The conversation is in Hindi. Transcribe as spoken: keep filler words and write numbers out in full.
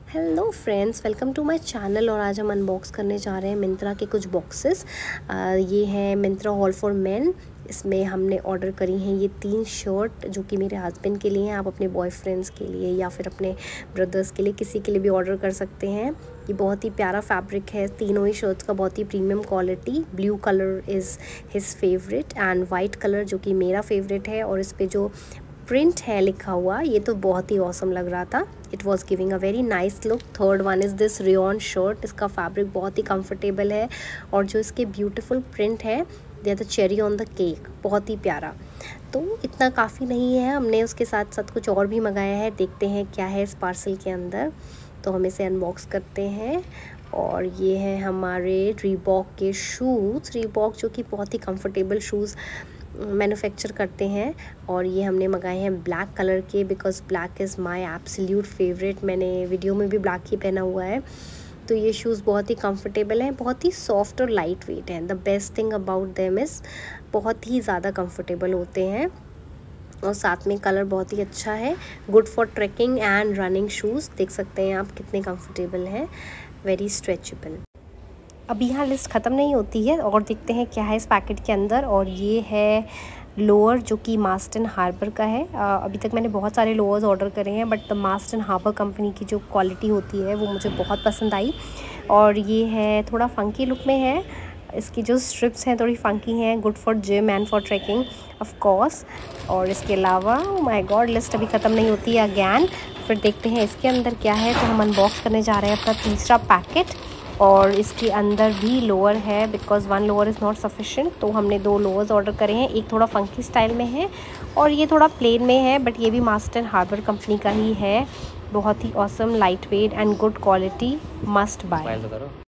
Hello friends, welcome to my channel. और आज हम अनबॉक्स करने जा रहे हैं मिंत्रा के कुछ बॉक्सेस। ये है मिंत्रा हॉल फॉर मेन। इसमें हमने ऑर्डर करी हैं ये तीन शर्ट जो कि मेरे हस्बैंड के लिए हैं। आप अपने बॉयफ्रेंड्स के लिए या फिर अपने ब्रदर्स के लिए किसी के लिए भी ऑर्डर कर सकते हैं। ये बहुत ही प्यारा फैब्रिक है, तीनों ही शर्ट्स का बहुत ही premium quality. Blue colour is his favourite and white colour जो कि मेरा फेवरेट है। और इस पर जो प्रिंट है लिखा हुआ, ये तो बहुत ही ऑसम लग रहा था। It was giving a very nice look. Third one is this rayon shirt. इसका फैब्रिक बहुत ही कंफर्टेबल है और जो इसके ब्यूटीफुल प्रिंट है, they are the cherry on the cake, बहुत ही प्यारा। तो इतना काफ़ी नहीं है, हमने उसके साथ साथ कुछ और भी मंगाया है। देखते हैं क्या है इस पार्सल के अंदर। तो हम इसे अनबॉक्स करते हैं। और ये है हमारे रीबॉक के शूज़। रीबॉक जो कि बहुत ही कंफर्टेबल शूज़ मैन्युफैक्चर करते हैं। और ये हमने मंगाए हैं ब्लैक कलर के, because black is my absolute favourite. मैंने वीडियो में भी ब्लैक ही पहना हुआ है। तो ये शूज़ बहुत ही कंफर्टेबल हैं, बहुत ही सॉफ्ट और लाइट वेट हैं। The best thing about them is बहुत ही ज़्यादा कंफर्टेबल होते हैं और साथ में कलर बहुत ही अच्छा है। Good for trekking and running shoes. देख सकते हैं आप कितने कंफर्टेबल हैं, वेरी स्ट्रेचेबल। अभी यहाँ लिस्ट ख़त्म नहीं होती है और देखते हैं क्या है इस पैकेट के अंदर। और ये है लोअर जो कि मास्ट एंड हार्बर का है। आ, अभी तक मैंने बहुत सारे लोअर्स ऑर्डर करे हैं, but Mast and Harbour company की जो क्वालिटी होती है वो मुझे बहुत पसंद आई। और ये है थोड़ा फंकी लुक में है। इसकी जो स्ट्रिप्स हैं थोड़ी फंकी हैं। Good for gym and for trekking of course. और इसके अलावा माय गॉड, लिस्ट अभी ख़त्म नहीं होती है अगैन। फिर देखते हैं इसके अंदर क्या है। तो हम अनबॉक्स करने जा रहे हैं अपना तीसरा पैकेट। और इसके अंदर भी लोअर है, because one lower is not sufficient. तो हमने दो लोअर्स ऑर्डर करे हैं। एक थोड़ा फंकी स्टाइल में है और ये थोड़ा प्लेन में है, बट ये भी मास्ट एंड हार्बर कंपनी का ही है। बहुत ही awesome, light weight and good quality, must bye.